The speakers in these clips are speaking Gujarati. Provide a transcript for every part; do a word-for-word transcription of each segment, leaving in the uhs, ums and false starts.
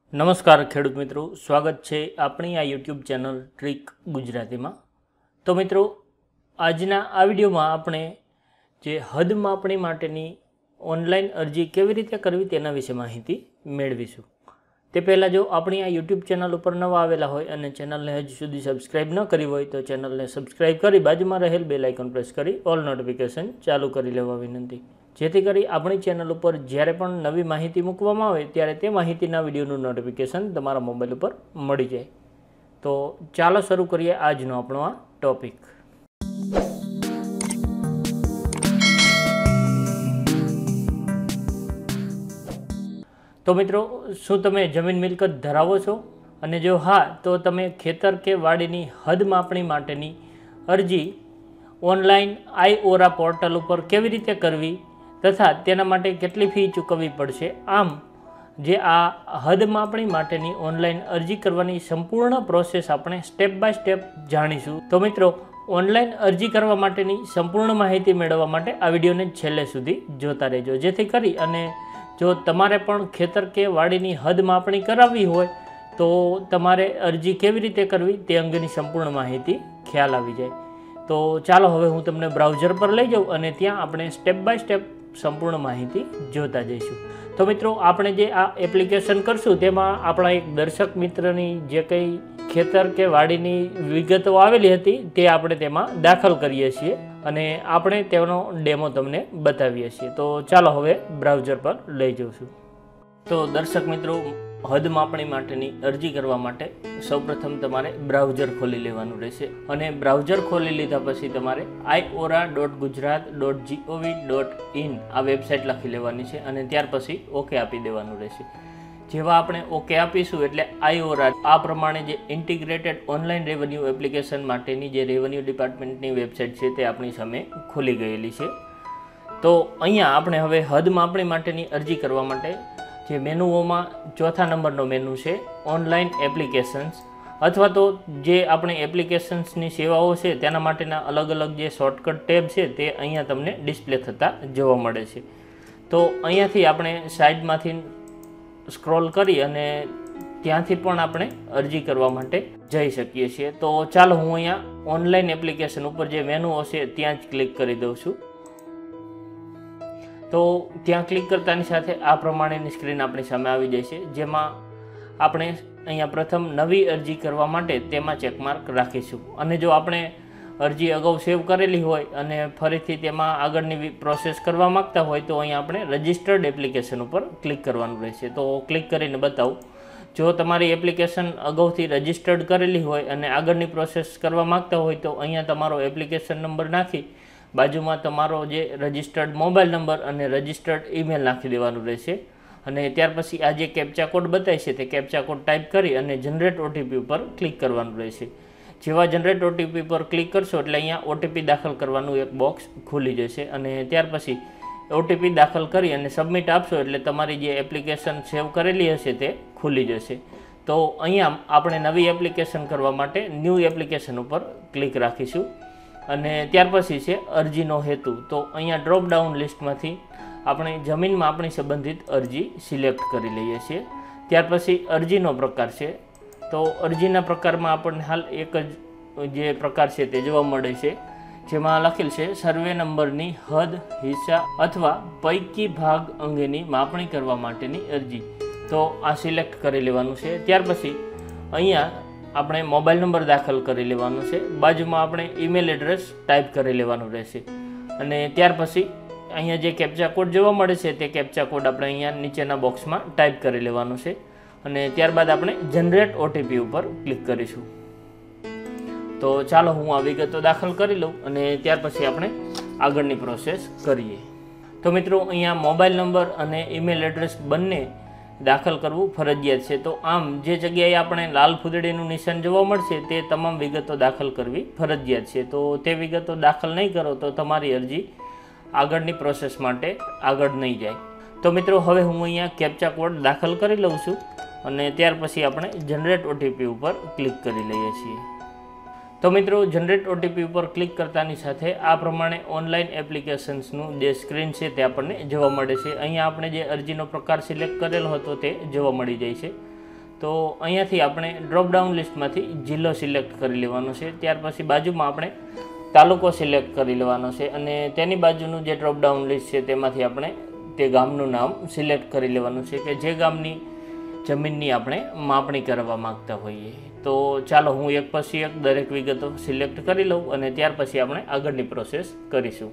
નમસ્કાર ખેડૂત મિત્રો, સ્વાગત છે આપણી આ યુટ્યુબ ચેનલ ટ્રીક ગુજરાતીમાં। તો મિત્રો, આજના આ વિડીયોમાં આપણે જે હદ માપણી માટેની ઓનલાઈન અરજી કેવી રીતે કરવી તેના વિશે માહિતી મેળવીશું। તે પહેલાં જો આપણી આ યુટ્યુબ ચેનલ ઉપર નવા આવેલા હોય અને ચેનલને હજુ સુધી સબસ્ક્રાઈબ ન કરી હોય તો ચેનલને સબસ્ક્રાઈબ કરી બાજુમાં રહેલ બેલ આઇકોન પ્રેસ કરી ઓલ નોટિફિકેશન ચાલુ કરી લેવા વિનંતી, જેથી કરી આપણી ચેનલ ઉપર જ્યારે પણ નવી માહિતી મૂકવામાં આવે ત્યારે તે માહિતીના વિડીયોનું નોટિફિકેશન તમારા મોબાઈલ ઉપર મળી જાય। તો ચાલો શરૂ કરીએ આજનો આપણો આ ટોપિક। તો મિત્રો, શું તમે જમીન મિલકત ધરાવો છો? અને જો હા, તો તમે ખેતર કે વાડીની હદ માપણી માટેની અરજી ઓનલાઈન આઈ ઓરા પોર્ટલ ઉપર કેવી રીતે કરવી તથા તેના માટે કેટલી ફી ચૂકવવી પડશે, આમ જે આ હદ માપણી માટેની ઓનલાઈન અરજી કરવાની સંપૂર્ણ પ્રોસેસ આપણે સ્ટેપ બાય સ્ટેપ જાણીશું। તો મિત્રો, ઓનલાઈન અરજી કરવા માટેની સંપૂર્ણ માહિતી મેળવવા માટે આ વિડીયોને છેલ્લે સુધી જોતા રહેજો, જેથી કરી અને જો તમારે પણ ખેતર કે વાડીની હદ માપણી કરાવવી હોય તો તમારે અરજી કેવી રીતે કરવી તે અંગેની સંપૂર્ણ માહિતી ખ્યાલ આવી જાય। તો ચાલો હવે હું તમને બ્રાઉઝર પર લઈ જાઉં અને ત્યાં આપણે સ્ટેપ બાય સ્ટેપ સંપૂર્ણ માહિતી જોતા જઈશું। તો મિત્રો, આપણે જે આ એપ્લિકેશન કરશું તેમાં આપણા એક દર્શક મિત્રની જે કંઈ ખેતર કે વાડીની વિગતો આવેલી હતી તે આપણે તેમાં દાખલ કરીએ છીએ અને આપણે તેનો ડેમો તમને બતાવીએ છીએ। તો ચાલો હવે બ્રાઉઝર પર લઈ જઈશું। તો દર્શક મિત્રો, હદ માપણી માટેની અરજી કરવા માટે સૌપ્રથમ તમારે બ્રાઉઝર ખોલી લેવાનું રહેશે અને બ્રાઉઝર ખોલી લીધા પછી તમારે I ORA dot Gujarat dot GOV dot in આ વેબસાઇટ લખી લેવાની છે અને ત્યાર પછી ઓકે આપી દેવાનું રહેશે। જેવા આપણે ઓકે આપીશું એટલે આઈ ઓરા આ પ્રમાણે જે ઇન્ટિગ્રેટેડ ઓનલાઈન રેવન્યુ એપ્લિકેશન માટેની જે રેવન્યુ ડિપાર્ટમેન્ટની વેબસાઇટ છે તે આપણી સામે ખુલી ગયેલી છે। તો અહીંયા આપણે હવે હદ માપણી માટેની અરજી કરવા માટે જે મેનુઓમાં ચોથા નંબરનો મેનુ છે ઓનલાઈન એપ્લિકેશન્સ, અથવા તો જે આપણે એપ્લિકેશન્સની સેવાઓ છે તેના માટેના અલગ અલગ જે શોર્ટકટ ટેબ છે તે અહીંયા તમને ડિસ્પ્લે થતા જોવા મળે છે। તો અહીંયાથી આપણે સાઈડમાંથી સ્ક્રોલ કરી અને ત્યાંથી પણ આપણે અરજી કરવા માટે જઈ શકીએ છીએ। તો ચાલો હું અહીંયા ઓનલાઈન એપ્લિકેશન ઉપર જે મેનુઓ છે ત્યાં જ ક્લિક કરી દઉં છું। તો ત્યાં ક્લિક કરતાની સાથે આ પ્રમાણેની સ્ક્રીન આપણી સામે આવી જાય છે, જેમાં આપણે અહીંયા પ્રથમ નવી અરજી કરવા માટે તેમાં ચેકમાર્ક રાખીશું અને જો આપણે અરજી અગાઉ સેવ કરેલી હોય અને ફરીથી તેમાં આગળની પ્રોસેસ કરવા માગતા હોય તો અહીંયા આપણે રજિસ્ટર્ડ એપ્લિકેશન ઉપર ક્લિક કરવાનું રહેશે। તો ક્લિક કરીને બતાવું, જો તમારી એપ્લિકેશન અગાઉથી રજિસ્ટર્ડ કરેલી હોય અને આગળની પ્રોસેસ કરવા માગતા હોય તો અહીંયા તમારો એપ્લિકેશન નંબર નાખી બાજુમાં તમારો જે રજિસ્ટર્ડ મોબાઈલ નંબર અને રજિસ્ટર્ડ ઈમેલ નાખી દેવાનું રહેશે અને ત્યાર પછી આ જે કેપ્ચા કોડ બતાય છે તે કેપ્ચા કોડ ટાઈપ કરી અને જનરેટ ઓટીપી ઉપર ક્લિક કરવાનું રહેશે। જેવા જનરેટ ઓટીપી પર ક્લિક કરશો એટલે અહીંયા ઓટીપી દાખલ કરવાનું એક બોક્સ ખુલી જશે અને ત્યાર પછી ઓટીપી દાખલ કરી અને સબમિટ આપશો એટલે તમારી જે એપ્લિકેશન સેવ કરેલી હશે તે ખુલી જશે। તો અહીંયા આપણે નવી એપ્લિકેશન કરવા માટે ન્યૂ એપ્લિકેશન ઉપર ક્લિક રાખીશું અને ત્યાર પછી છે અરજીનો હેતુ। તો અહીંયા ડ્રોપ ડાઉન લિસ્ટમાંથી આપણે જમીનમાં આપણી સંબંધિત અરજી સિલેક્ટ કરી લઈએ છીએ। ત્યાર પછી અરજીનો પ્રકાર છે, તો અરજીના પ્રકારમાં આપણને હાલ એક જ જે પ્રકાર છે તે જોવા મળે છે, જેમાં લખેલ છે સર્વે નંબરની હદ, હિસ્સા અથવા પૈકી ભાગ અંગેની માપણી કરવા માટેની અરજી। તો આ સિલેક્ટ કરી લેવાનું છે। ત્યાર પછી અહીંયા આપણે મોબાઈલ નંબર દાખલ કરી લેવાનો છે, બાજુમાં આપણે ઈમેલ એડ્રેસ ટાઈપ કરી લેવાનું રહેશે અને ત્યાર પછી અહીંયા જે કેપ્ચા કોડ જોવા મળે છે તે કેપ્ચા કોડ આપણે અહીંયા નીચેના બોક્સમાં ટાઈપ કરી લેવાનો છે અને ત્યારબાદ આપણે જનરેટ ઓટીપી ઉપર ક્લિક કરીશું। તો ચાલો હું આ વિગતો દાખલ કરી લઉં અને ત્યાર પછી આપણે આગળની પ્રોસેસ કરીએ। તો મિત્રો, અહીંયા મોબાઈલ નંબર અને ઈમેલ એડ્રેસ બંને દાખલ કરવું ફરજિયાત છે। તો આમ જે જગ્યાએ આપણે લાલ ફૂદડીનું નિશાન જોવા મળશે તે તમામ વિગતો દાખલ કરવી ફરજિયાત છે। તો તે વિગતો દાખલ નહીં કરો તો તમારી અરજી આગળની પ્રોસેસ માટે આગળ નહીં જાય। તો મિત્રો, હવે હું અહીંયા કેપ્ચા કોડ દાખલ કરી લઉં છું અને ત્યાર પછી આપણે જનરેટ ઓટીપી ઉપર ક્લિક કરી લઈએ છીએ। તો મિત્રો, જનરેટ ઓટીપી ઉપર ક્લિક કરતાની સાથે આ પ્રમાણે ઓનલાઈન એપ્લિકેશન્સનું જે સ્ક્રીન છે તે આપણને જોવા મળે છે। અહીંયા આપણે જે અરજીનો પ્રકાર સિલેક્ટ કરેલો હતો તે જોવા મળી જાય છે। તો અહીંયાથી આપણે ડ્રોપડાઉન લિસ્ટમાંથી જિલ્લો સિલેક્ટ કરી લેવાનો છે. ત્યાર પછી બાજુમાં આપણે તાલુકો સિલેક્ટ કરી લેવાનો છે અને તેની બાજુનું જે ડ્રોપડાઉન લિસ્ટ છે તેમાંથી આપણે તે ગામનું નામ સિલેક્ટ કરી લેવાનું છે કે જે ગામની જમીનની આપણે માપણી કરવા માગતા હોઈએ. તો ચાલો હું એક પછી એક દરેક વિગતો સિલેક્ટ કરી લઉં અને ત્યાર પછી આપણે આગળની પ્રોસેસ કરીશું.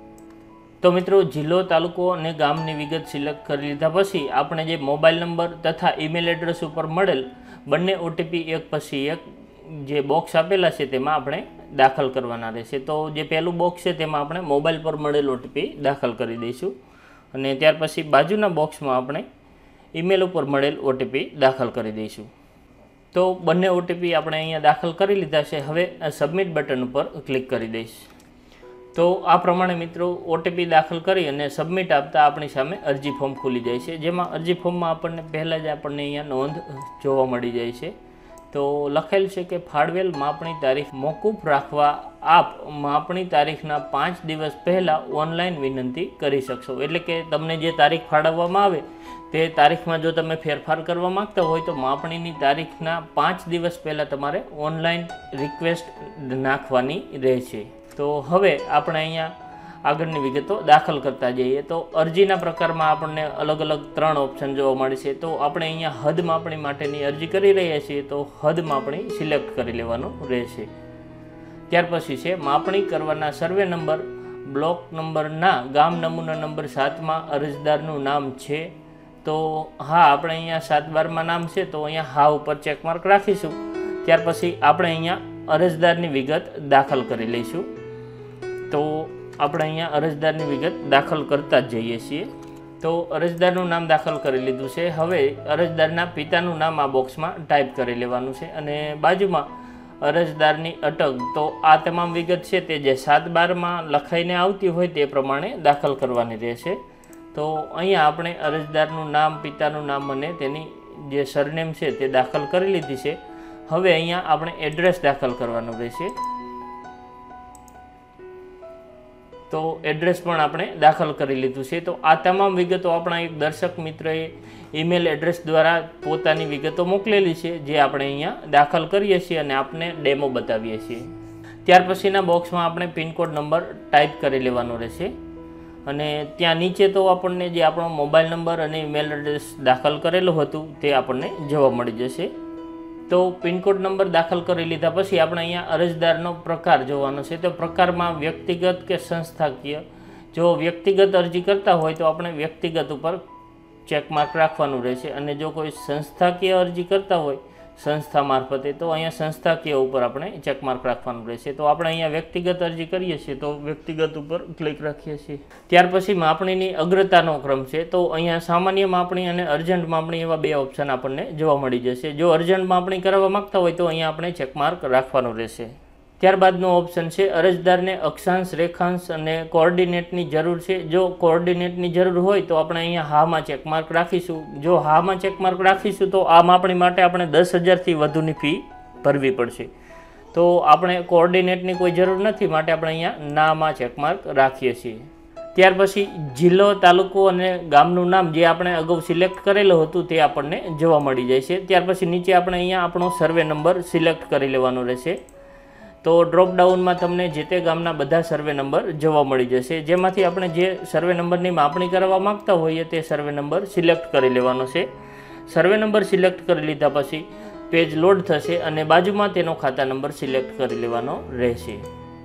તો મિત્રો, જિલ્લો, તાલુકો અને ગામની વિગત સિલેક્ટ કરી લીધા પછી આપણે જે મોબાઈલ નંબર તથા ઈમેલ એડ્રેસ ઉપર મળેલ બંને ઓટીપી એક પછી એક જે બોક્સ આપેલા છે તેમાં આપણે દાખલ કરવાના રહેશે. તો જે પહેલું બોક્સ છે તેમાં આપણે મોબાઈલ પર મળેલ ઓટીપી દાખલ કરી દઈશું અને ત્યાર પછી બાજુના બોક્સમાં આપણે ઈમેલ ઉપર મળેલ ઓટીપી દાખલ કરી દઈશું. તો બંને ઓટીપી આપણે અહીંયા દાખલ કરી લીધા છે. હવે સબમિટ બટન ઉપર ક્લિક કરી દઈશ. તો આ પ્રમાણે મિત્રો ઓટીપી દાખલ કરી અને સબમિટ આપતા આપણી સામે અરજી ફોર્મ ખુલી જાય છે, જેમાં અરજી ફોર્મમાં આપણને પહેલાં જ આપણને અહીંયા નોંધ જોવા મળી જાય છે. તો લખેલ છે કે ફાળવેલ માપણી તારીખ મોકૂફ રાખવા આપ માપણી તારીખના પાંચ દિવસ પહેલાં ઓનલાઈન વિનંતી કરી શકશો. એટલે કે તમને જે તારીખ ફાળવવામાં આવે તે તારીખમાં જો તમે ફેરફાર કરવા માગતા હોય તો માપણીની તારીખના પાંચ દિવસ પહેલાં તમારે ઓનલાઈન રિક્વેસ્ટ નાખવાની રહેશે. તો હવે આપણે અહીંયા આગળની વિગતો દાખલ કરતા જઈએ. તો અરજીના પ્રકારમાં આપણને અલગ અલગ ત્રણ ઓપ્શન જોવા મળે છે. તો આપણે અહીંયા હદ માપણી માટેની અરજી કરી રહ્યા છીએ તો હદ માપણી સિલેક્ટ કરી લેવાનું રહેશે. ત્યાર પછી છે માપણી કરવાના સર્વે નંબર બ્લોક નંબરના ગામ નમૂના નંબર સાતમાં અરજદારનું નામ છે. તો હા, આપણે અહીંયા સાત બારમાં નામ છે તો અહીંયા હા ઉપર ચેકમાર્ક રાખીશું. ત્યાર પછી આપણે અહીંયા અરજદારની વિગત દાખલ કરી લઈશું. તો આપણે અહીંયા અરજદારની વિગત દાખલ કરતા જ જઈએ છીએ. તો અરજદારનું નામ દાખલ કરી લીધું છે. હવે અરજદારના પિતાનું નામ આ બોક્સમાં ટાઈપ કરી લેવાનું છે અને બાજુમાં અરજદારની અટક. તો આ તમામ વિગત છે તે જે સાત બારમાં લખાઈને આવતી હોય તે પ્રમાણે દાખલ કરવાની રહેશે. તો અહીંયા આપણે અરજદારનું નામ, પિતાનું નામ અને તેની જે સરનેમ છે તે દાખલ કરી લીધી છે. હવે અહીંયા આપણે એડ્રેસ દાખલ કરવાનું રહેશે. તો એડ્રેસ પણ આપણે દાખલ કરી લીધું છે. તો આ તમામ વિગતો આપણા એક દર્શક મિત્રએ ઈમેલ એડ્રેસ દ્વારા પોતાની વિગતો મોકલેલી છે, જે આપણે અહીંયા દાખલ કરીએ છીએ અને આપને ડેમો બતાવીએ છીએ. ત્યાર પછીના બોક્સમાં આપણે પિનકોડ નંબર ટાઈપ કરી લેવાનો રહેશે અને ત્યાં નીચે તો આપણને જે આપણો મોબાઈલ નંબર અને ઈમેલ એડ્રેસ દાખલ કરેલું હતું તે આપણને જોવા મળી જશે. તો પિનકોડ નંબર દાખલ કરી લીધા પછી આપણે અહીંયા અરજદારનો પ્રકાર જોવાનો છે. તો પ્રકારમાં વ્યક્તિગત કે સંસ્થાકીય. જો વ્યક્તિગત અરજી કરતા હોય તો આપણે વ્યક્તિગત ઉપર ચેકમાર્ક રાખવાનું રહેશે અને જો કોઈ સંસ્થાકીય અરજી કરતા હોય સંસ્થા મારફતે તો અહીંયા સંસ્થાકીય ઉપર આપણે ચેકમાર્ક રાખવાનું રહેશે. તો આપણે અહીંયા વ્યક્તિગત અરજી કરીએ છીએ તો વ્યક્તિગત ઉપર ક્લિક રાખીએ છીએ. ત્યાર પછી માપણીની અગ્રતાનો ક્રમ છે. તો અહીંયા સામાન્ય માપણી અને અર્જન્ટ માપણી એવા બે ઓપ્શન આપણને જોવા મળી જશે. જો અર્જન્ટ માપણી કરવા માગતા હોય તો અહીંયા આપણે ચેકમાર્ક રાખવાનું રહેશે. ત્યારબાદનો ઓપ્શન છે અરજદારને અક્ષાંશ, રેખાંશ અને કોઓર્ડિનેટની જરૂર છે. જો કોઓર્ડિનેટની જરૂર હોય તો આપણે અહીંયા હામાં ચેકમાર્ક રાખીશું. જો હામાં ચેકમાર્ક રાખીશું તો આ માપણી માટે આપણે દસ હજારથી વધુની ફી ભરવી પડશે. તો આપણે કોઓર્ડિનેટની કોઈ જરૂર નથી માટે આપણે અહીંયા નામાં ચેકમાર્ક રાખીએ છીએ. ત્યાર પછી જિલ્લો, તાલુકો અને ગામનું નામ જે આપણે અગાઉ સિલેક્ટ કરેલું હતું તે આપણને જોવા મળી જાય છે. ત્યાર પછી નીચે આપણે અહીંયા આપણો સર્વે નંબર સિલેક્ટ કરી લેવાનો રહેશે. તો ડ્રોપડાઉનમાં તમને જે તે ગામના બધા સર્વે નંબર જોવા મળી જશે, જેમાંથી આપણે જે સર્વે નંબરની માપણી કરવા માગતા હોઈએ તે સર્વે નંબર સિલેક્ટ કરી લેવાનો છે. સર્વે નંબર સિલેક્ટ કરી લીધા પછી પેજ લોડ થશે અને બાજુમાં તેનો ખાતા નંબર સિલેક્ટ કરી લેવાનો રહેશે.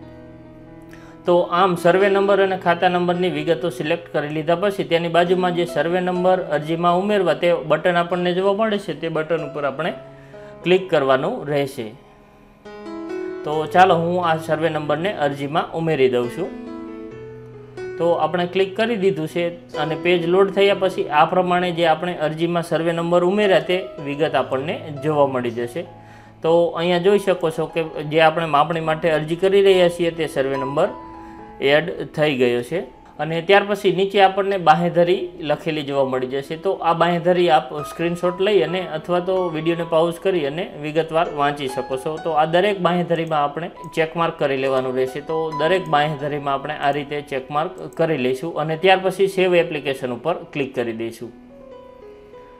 તો આમ સર્વે નંબર અને ખાતા નંબરની વિગતો સિલેક્ટ કરી લીધા પછી તેની બાજુમાં જે સર્વે નંબર અરજીમાં ઉમેરવા તે બટન આપણને જોવા મળે છે તે બટન ઉપર આપણે ક્લિક કરવાનું રહેશે. તો ચાલો હું આ સર્વે નંબરને અરજીમાં ઉમેરી દઉં છું. તો આપણે ક્લિક કરી દીધું છે અને પેજ લોડ થયા પછી આ પ્રમાણે જે આપણે અરજીમાં સર્વે નંબર ઉમેર્યા તે વિગત આપણને જોવા મળી જશે. તો અહીંયા જોઈ શકો છો કે જે આપણે માપણી માટે અરજી કરી રહ્યા છીએ તે સર્વે નંબર એડ થઈ ગયો છે. અને ત્યાર પછી નીચે આપણને બાંહેધરી લખેલી જોવા મળી જશે. તો આ બાંહેધરી આપ સ્ક્રીનશોટ લઈ અને અથવા તો વિડીયોને પાઉઝ કરી અને વિગતવાર વાંચી શકો છો. તો આ દરેક બાંહેધરીમાં આપણે ચેકમાર્ક કરી લેવાનું રહેશે. તો દરેક બાંહેધરીમાં આપણે આ રીતે ચેકમાર્ક કરી લઈશું અને ત્યાર પછી સેવ એપ્લિકેશન ઉપર ક્લિક કરી દઈશું.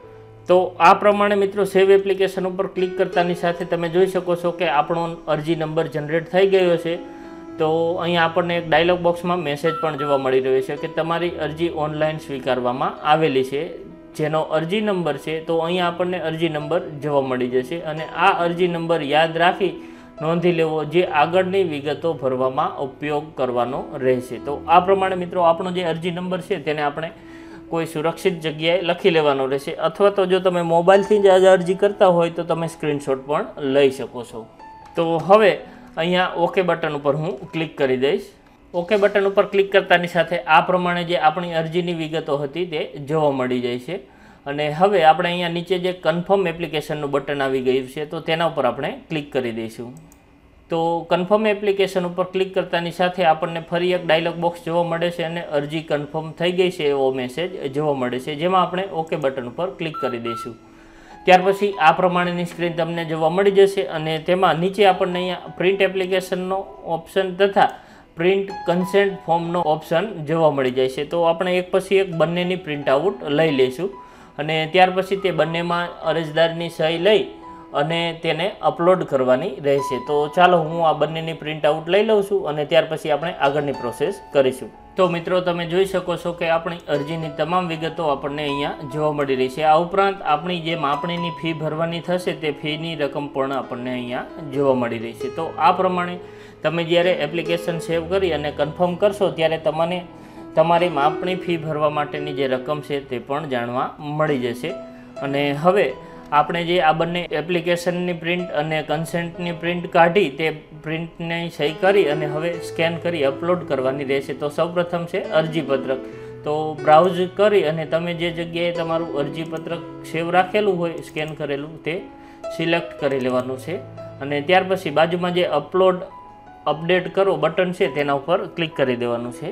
તો આ પ્રમાણે મિત્રો સેવ એપ્લિકેશન ઉપર ક્લિક કરતાની સાથે તમે જોઈ શકો છો કે આપણો અરજી નંબર જનરેટ થઈ ગયો છે। તો અહીંયા આપણને એક ડાયલોગ બોક્સમાં મેસેજ પણ જોવા મળી રહ્યો છે કે તમારી અરજી ઓનલાઈન સ્વીકારવામાં આવેલી છે, જેનો અરજી નંબર છે। તો અહીંયા આપણને અરજી નંબર જોવા મળી જશે અને આ અરજી નંબર યાદ રાખી નોંધી લેવો, જે આગળની વિગતો ભરવામાં ઉપયોગ કરવાનો રહેશે। તો આ પ્રમાણે મિત્રો આપણો જે અરજી નંબર છે તેને આપણે કોઈ સુરક્ષિત જગ્યાએ લખી લેવાનો રહેશે, અથવા તો જો તમે મોબાઈલથી જ આ અરજી કરતા હોય તો તમે સ્ક્રીનશોટ પણ લઈ શકો છો। તો હવે અહીંયા ઓકે બટન ઉપર હું ક્લિક કરી દઈશ। ઓકે બટન ઉપર ક્લિક કરતાની સાથે આ પ્રમાણે જે આપણી અરજીની વિગતો હતી તે જોવા મળી જાય છે અને હવે આપણે અહીંયા નીચે જે કન્ફર્મ એપ્લિકેશનનું બટન આવી ગયું છે તો તેના ઉપર આપણે ક્લિક કરી દઈશું। તો કન્ફર્મ એપ્લિકેશન ઉપર ક્લિક કરતાની સાથે આપણને ફરી એક ડાયલોગ બોક્સ જોવા મળે છે અને અરજી કન્ફર્મ થઈ ગઈ છે એવો મેસેજ જોવા મળે છે, જેમાં આપણે ઓકે બટન ઉપર ક્લિક કરી દઈશું। ત્યાર પછી આ પ્રમાણેની સ્ક્રીન તમને જોવા મળી જશે અને તેમાં નીચે આપણને અહીંયા પ્રિન્ટ એપ્લિકેશનનો ઓપ્શન તથા પ્રિન્ટ કન્સેન્ટ ફોર્મનો ઓપ્શન જોવા મળી જાય છે। તો આપણે એક પછી એક બંનેની પ્રિન્ટ આઉટ લઈ લઈશું અને ત્યાર પછી તે બંનેમાં અરજદારની સહી લઈ અને તેને અપલોડ કરવાની રહેશે। તો ચાલો હું આ બંનેની પ્રિન્ટ આઉટ લઈ લઉં છું અને ત્યાર પછી આપણે આગળની પ્રોસેસ કરીશું। તો મિત્રો તમે જોઈ શકો છો કે આપણી અરજીની તમામ વિગતો આપણને અહીંયા જોવા મળી રહી છે। આ ઉપરાંત આપણી જે માપણીની ફી ભરવાની થશે તે ફીની રકમ પણ આપણને અહીંયા જોવા મળી રહી છે। તો આ પ્રમાણે તમે જ્યારે એપ્લિકેશન સેવ કરી અને કન્ફર્મ કરશો ત્યારે તમને તમારી માપણી ફી ભરવા માટેની જે રકમ છે તે પણ જાણવા મળી જશે। અને હવે આપણે જે આ બંને એપ્લિકેશનની પ્રિન્ટ અને કન્સેન્ટની પ્રિન્ટ કાઢી તે પ્રિન્ટને સહી કરી અને હવે સ્કેન કરી અપલોડ કરવાની રહેશે। તો સૌપ્રથમ છે અરજીપત્રક। તો બ્રાઉઝ કરી અને તમે જે જગ્યાએ તમારું અરજીપત્રક સેવ રાખેલું હોય સ્કેન કરેલું તે સિલેક્ટ કરી લેવાનું છે અને ત્યાર પછી બાજુમાં જે અપલોડ અપડેટ કરો બટન છે તેના ઉપર ક્લિક કરી દેવાનું છે।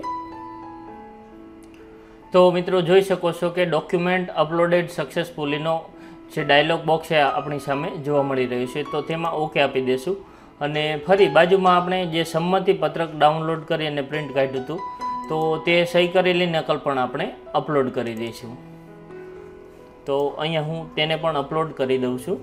તો મિત્રો જોઈ શકો છો કે ડોક્યુમેન્ટ અપલોડેડ સક્સેસફુલીનો જે ડાયલોગ બોક્સ છે આપણી સામે જોવા મળી રહ્યું છે। તો તેમાં ઓકે આપી દઈશું અને ફરી બાજુમાં આપણે જે સંમતિ પત્રક ડાઉનલોડ કરી અને પ્રિન્ટ કાઢ્યું હતું તો તે સહી કરેલી નકલ પણ આપણે અપલોડ કરી દઈશું। તો અહીંયા હું તેને પણ અપલોડ કરી દઉં છું।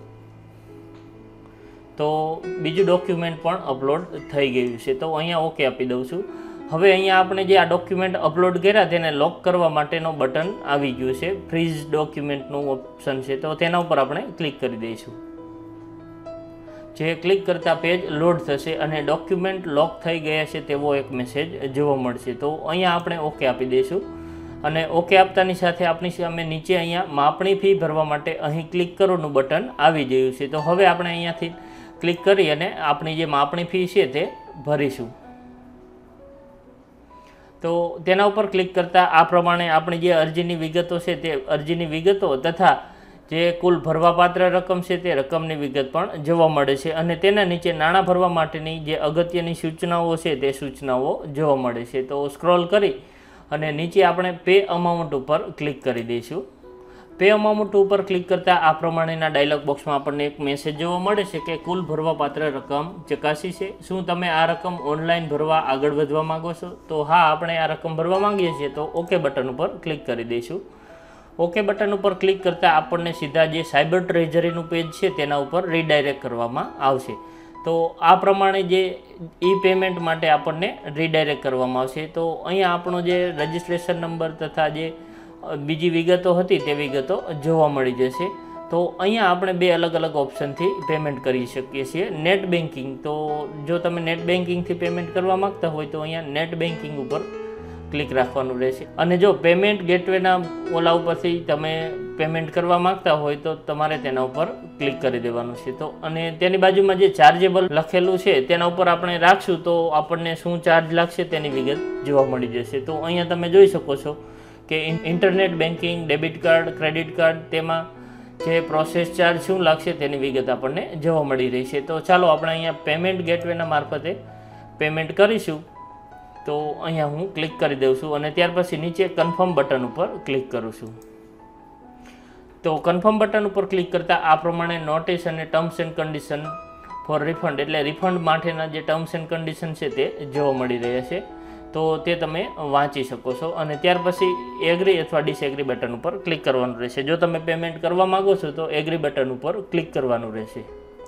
તો બીજું ડોક્યુમેન્ટ પણ અપલોડ થઈ ગયું છે। તો અહીંયા ઓકે આપી દઉં છું। હવે અહીંયા આપણે જે આ ડોક્યુમેન્ટ અપલોડ કર્યા તેને લોક કરવા માટેનો બટન આવી ગયું છે, ફ્રીઝ ડોક્યુમેન્ટનું ઓપ્શન છે। તો તેના ઉપર આપણે ક્લિક કરી દઈશું। જે ક્લિક કરતા પેજ લોડ થશે અને ડોક્યુમેન્ટ લોક થઈ ગયા છે તેવો એક મેસેજ જોવા મળશે। તો અહીંયા આપણે ઓકે આપી દઈશું અને ઓકે આપતાની સાથે આપણી સામે નીચે અહીંયા માપણી ફી ભરવા માટે અહીં ક્લિક કરોનું બટન આવી ગયું છે। તો હવે આપણે અહીંયાથી ક્લિક કરી અને આપણી જે માપણી ફી છે તે ભરીશું। તો તેના ઉપર ક્લિક કરતાં આ પ્રમાણે આપણી જે અરજીની વિગતો છે તે અરજીની વિગતો તથા જે કુલ ભરવાપાત્ર રકમ છે તે રકમની વિગત પણ જોવા મળે છે અને તેના નીચે નાણાં ભરવા માટેની જે અગત્યની સૂચનાઓ છે તે સૂચનાઓ જોવા મળે છે। તો સ્ક્રોલ કરી અને નીચે આપણે પે અમાઉન્ટ ઉપર ક્લિક કરી દઈશું। પે અમાઉન્ટ ઉપર ક્લિક કરતાં આ પ્રમાણેના ડાયલોગ બોક્સમાં આપણને એક મેસેજ જોવા મળે છે કે કુલ ભરવાપાત્ર રકમ ચકાસી છે, શું તમે આ રકમ ઓનલાઈન ભરવા આગળ વધવા માંગો છો? તો હા, આપણે આ રકમ ભરવા માંગીએ છીએ। તો ઓકે બટન ઉપર ક્લિક કરી દઈશું। ઓકે બટન ઉપર ક્લિક કરતાં આપણને સીધા જે સાયબર ટ્રેઝરીનું પેજ છે તેના ઉપર રીડાયરેક્ટ કરવામાં આવશે। તો આ પ્રમાણે જે ઈ પેમેન્ટ માટે આપણને રીડાયરેક્ટ કરવામાં આવશે। તો અહીંયા આપણો જે રજિસ્ટ્રેશન નંબર તથા જે બીજી વિગતો હતી તે વિગતો જોવા મળી જશે। તો અહીંયા આપણે બે અલગ અલગ ઓપ્શનથી પેમેન્ટ કરી શકીએ છીએ। નેટ બેન્કિંગ, તો જો તમે નેટ બેન્કિંગથી પેમેન્ટ કરવા માગતા હોય તો અહીંયા નેટ બેન્કિંગ ઉપર ક્લિક રાખવાનું રહેશે અને જો પેમેન્ટ ગેટવેના ઓલા ઉપરથી તમે પેમેન્ટ કરવા માગતા હોય તો તમારે તેના ઉપર ક્લિક કરી દેવાનું છે। તો અને તેની બાજુમાં જે ચાર્જેબલ લખેલું છે તેના ઉપર આપણે રાખશું તો આપણને શું ચાર્જ લાગશે તેની વિગત જોવા મળી જશે। તો અહીંયા તમે જોઈ શકો છો કે internet banking, debit card, credit card તેમાં જે પ્રોસેસ ચાર્જ શું લાગશે તેની વિગત આપણને જોવા મળી રહી છે। તો ચાલો આપણે અહીંયા પેમેન્ટ ગેટવેના મારફતે પેમેન્ટ કરીશું। તો અહીંયા હું ક્લિક કરી દઉં છું અને ત્યાર પછી નીચે કન્ફર્મ બટન ઉપર ક્લિક કરું છું। તો કન્ફર્મ બટન ઉપર ક્લિક કરતાં આ પ્રમાણે નોટિસ અને terms and condition for refund એટલે રિફંડ માટેના જે ટર્મ્સ એન્ડ કન્ડિશન છે તે જોવા મળી રહ્યા છે। તો તે તમે વાંચી શકો છો. અને ત્યાર પછી એગ્રી અથવા ડિસએગ્રી બટન ઉપર ક્લિક કરવાનું રહેશે. જો તમે પેમેન્ટ કરવા માગો છો તો એગ્રી બટન ઉપર ક્લિક કરવાનું રહેશે.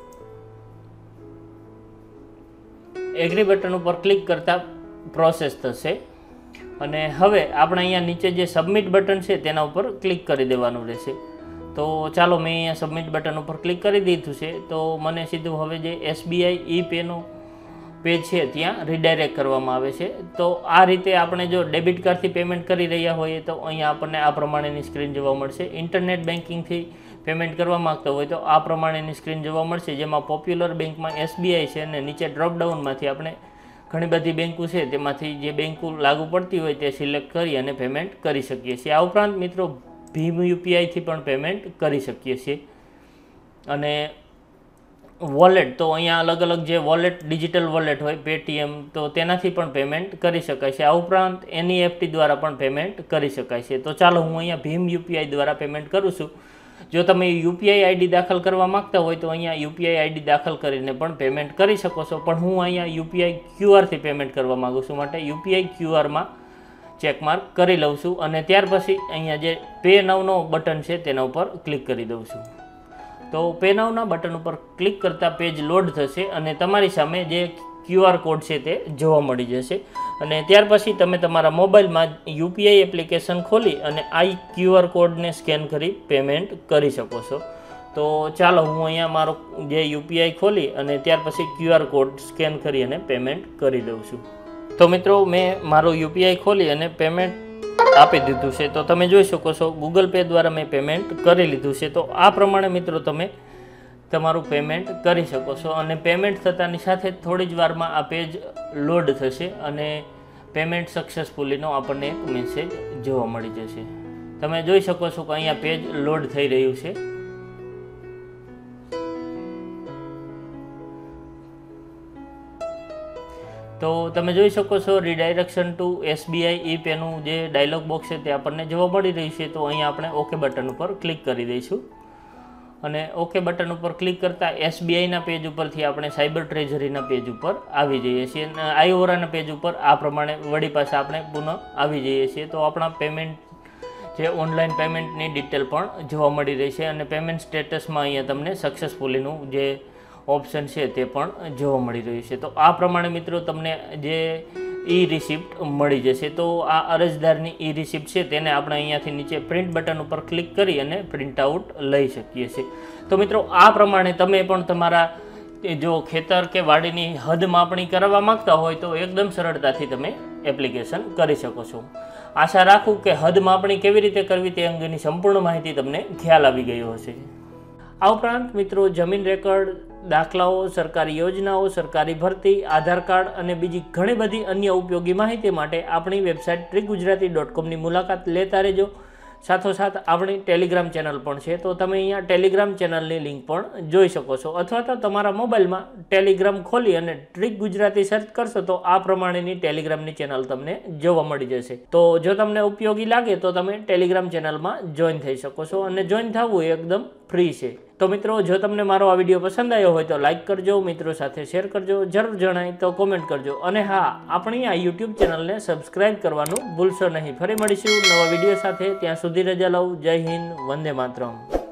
એગ્રી બટન ઉપર ક્લિક કરતાં પ્રોસેસ થશે અને હવે આપણે અહીંયા નીચે જે સબમિટ બટન છે તેના ઉપર ક્લિક કરી દેવાનું રહેશે. તો ચાલો મેં અહીંયા સબમિટ બટન ઉપર ક્લિક કરી દીધું છે. તો મને સીધું હવે જે એસબીઆઈ ઈ પેનું પેજ છે ત્યાં રીડાયરેક્ટ કરવામાં આવે છે. તો આ રીતે આપણે જો ડેબિટ કાર્ડથી પેમેન્ટ કરી રહ્યા હોઈએ તો અહીંયા આપણને આ પ્રમાણેની સ્ક્રીન જોવા મળશે. ઇન્ટરનેટ બેન્કિંગથી પેમેન્ટ કરવા માગતા હોય તો આ પ્રમાણેની સ્ક્રીન જોવા મળશે, જેમાં પોપ્યુલર બેંકમાં એસબીઆઈ છે અને નીચે ડ્રોપડાઉનમાંથી આપણે ઘણી બધી બેંકો છે તેમાંથી જે બેંકો લાગુ પડતી હોય તે સિલેક્ટ કરી અને પેમેન્ટ કરી શકીએ છીએ. આ ઉપરાંત મિત્રો ભીમ યુપીઆઈથી પણ પેમેન્ટ કરી શકીએ છીએ. અને વોલેટ તો અહીંયા અલગ અલગ જે વોલેટ ડિજિટલ વોલેટ હોય પેટીએમ તો તેનાથી પણ પેમેન્ટ કરી શકાય છે. આ ઉપરાંત એનઈએફટી દ્વારા પણ પેમેન્ટ કરી શકાય છે. તો ચાલો હું અહીંયા ભીમ યુપીઆઈ દ્વારા પેમેન્ટ કરું છું. જો તમે યુપીઆઈ આઈડી દાખલ કરવા માગતા હોય તો અહીંયા યુપીઆઈ આઈડી દાખલ કરીને પણ પેમેન્ટ કરી શકો છો, પણ હું અહીંયા યુપીઆઈ ક્યુઆરથી પેમેન્ટ કરવા માગું છું, માટે યુપીઆઈ ક્યુઆરમાં ચેકમાર્ક કરી લઉં છું. અને ત્યાર પછી અહીંયા જે પે નાઉનો બટન છે તેના ઉપર ક્લિક કરી દઉં છું. તો પે નાઉના બટન ઉપર ક્લિક કરતાં પેજ લોડ થશે અને તમારી સામે જે ક્યુઆર કોડ છે તે જોવા મળી જશે. અને ત્યાર પછી તમે તમારા મોબાઈલમાં યુપીઆઈ એપ્લિકેશન ખોલી અને આ ક્યુઆર કોડને સ્કેન કરી પેમેન્ટ કરી શકો છો. તો ચાલો હું અહીંયા મારો જે યુપીઆઈ ખોલી અને ત્યાર પછી ક્યુઆર કોડ સ્કેન કરી અને પેમેન્ટ કરી દઉં છું. તો મિત્રો મેં મારો યુપીઆઈ ખોલી અને પેમેન્ટ આપી દીધું છે. તો તમે જોઈ શકો છો ગૂગલ પે દ્વારા મેં પેમેન્ટ કરી લીધું છે. તો આ પ્રમાણે મિત્રો તમે તમારું પેમેન્ટ કરી શકો છો. અને પેમેન્ટ થતાની સાથે થોડી જ વારમાં આ પેજ લોડ થશે અને પેમેન્ટ સક્સેસફુલીનો આપણને એક મેસેજ જોવા મળી જશે. તમે જોઈ શકો છો કે અહીંયા પેજ લોડ થઈ રહ્યું છે. તો તમે જોઈ શકો છો રીડાયરેક્શન ટુ એસબીઆઈ ઈ પેનું જે ડાયલોગ બોક્સ છે તે આપણને જોવા મળી રહ્યું છે. તો અહીંયા આપણે ઓકે બટન ઉપર ક્લિક કરી દઈશું અને ઓકે બટન ઉપર ક્લિક કરતાં એસબીઆઈના પેજ ઉપરથી આપણે સાયબર ટ્રેઝરીના પેજ ઉપર આવી જઈએ છીએ. આઈઓરાના પેજ ઉપર આ પ્રમાણે વળી પાછા આપણે પુનઃ આવી જઈએ છીએ. તો આપણા પેમેન્ટ જે ઓનલાઈન પેમેન્ટની ડિટેલ પણ જોવા મળી રહી છે અને પેમેન્ટ સ્ટેટસમાં અહીંયા તમને સક્સેસફુલીનું જે ઓપ્શન છે તે પણ જોવા મળી રહ્યું છે. તો આ પ્રમાણે મિત્રો તમને જે ઈ રિસિપ્ટ મળી જશે. તો આ અરજદારની ઈ રિસિપ્ટ છે તેને આપણે અહીંયાથી નીચે પ્રિન્ટ બટન ઉપર ક્લિક કરી અને પ્રિન્ટ આઉટ લઈ શકીએ છીએ. તો મિત્રો આ પ્રમાણે તમે પણ તમારા જો ખેતર કે વાડીની હદ માપણી કરવા માગતા હોય તો એકદમ સરળતાથી તમે એપ્લિકેશન કરી શકો છો. આશા રાખું કે હદ માપણી કેવી રીતે કરવી તે અંગેની સંપૂર્ણ માહિતી તમને ખ્યાલ આવી ગયો હશે. આ ઉપરાંત મિત્રો જમીન રેકર્ડ, દાખલાઓ, સરકારી યોજનાઓ, સરકારી ભરતી, આધાર કાર્ડ અને બીજી ઘણી બધી અન્ય ઉપયોગી માહિતી માટે આપણી વેબસાઇટ ટ્રીક ગુજરાતી ડોટ કોમની મુલાકાત લેતા રહેજો. સાથોસાથ આપણી ટેલિગ્રામ ચેનલ પણ છે. તો તમે અહીંયા ટેલિગ્રામ ચેનલની લિંક પણ જોઈ શકો છો, અથવા તો તમારા મોબાઈલમાં ટેલિગ્રામ ખોલી અને ટ્રીક ગુજરાતી સર્ચ કરશો તો આ પ્રમાણેની ટેલિગ્રામની ચેનલ તમને જોવા મળી જશે. તો જો તમને ઉપયોગી લાગે તો તમે ટેલિગ્રામ ચેનલમાં જોઈન થઈ શકો છો અને જોઈન થવું એકદમ ફ્રી છે. તો મિત્રો જો તમને મારો આ વિડીયો પસંદ આવ્યો હોય તો લાઇક કરજો, મિત્રો સાથે શેર કરજો, જરૂર જણાય તો કોમેન્ટ કરજો અને હા, આપણી આ યુટ્યુબ ચેનલને સબસ્ક્રાઈબ કરવાનું ભૂલશો નહીં. ફરી મળીશું નવા વિડીયો સાથે. ત્યાં સુધી રજા લઉં. જય હિન્દ, વંદે માતરમ.